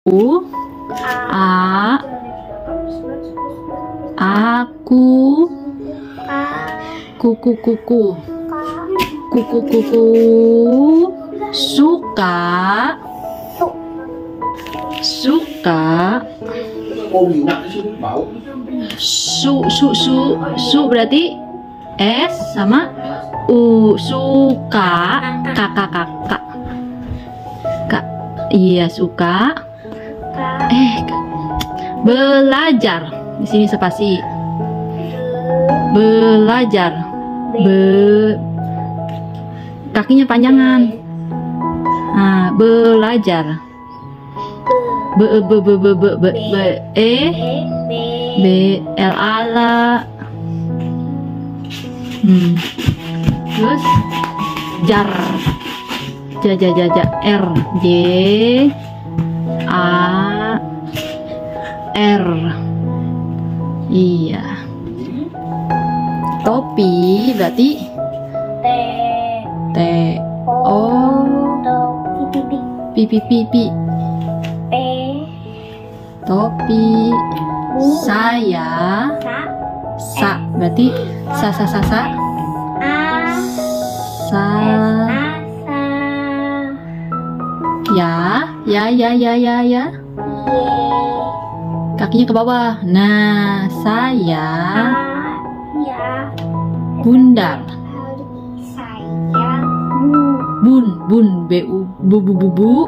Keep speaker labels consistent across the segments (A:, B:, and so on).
A: A, aku, kuku, suka, su berarti S sama U, suka, kakak, iya suka, belajar, di sini spasi, belajar, kakinya panjangan, nah, belajar, ala, terus jar, r, j, a, r, iya, topi berarti t, o, pi, topi, saya, sa berarti sa, ya, kakinya ke bawah, nah, saya, bundar, bun, bu,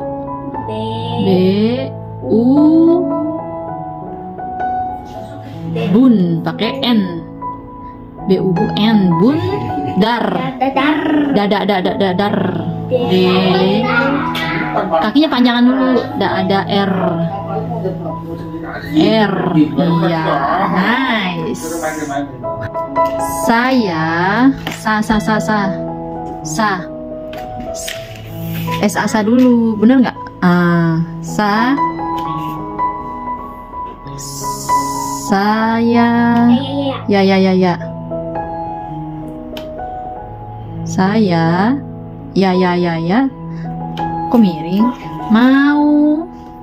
A: bun pakai n, bun, dar, dadar, kakinya panjangan dulu, ada r, iya, nice. Saya, sa dulu, bener nggak? Saya, ya, saya, ya, kok miring? Mau,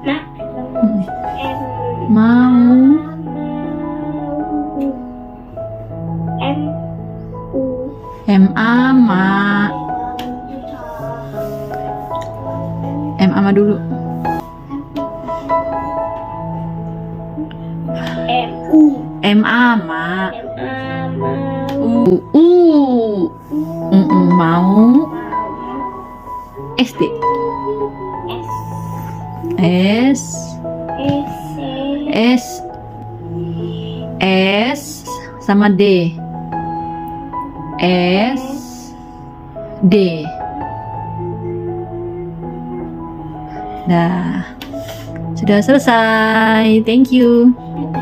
A: ma dulu, ma, mau, sd, s sama d, d. Nah, sudah selesai. Thank you.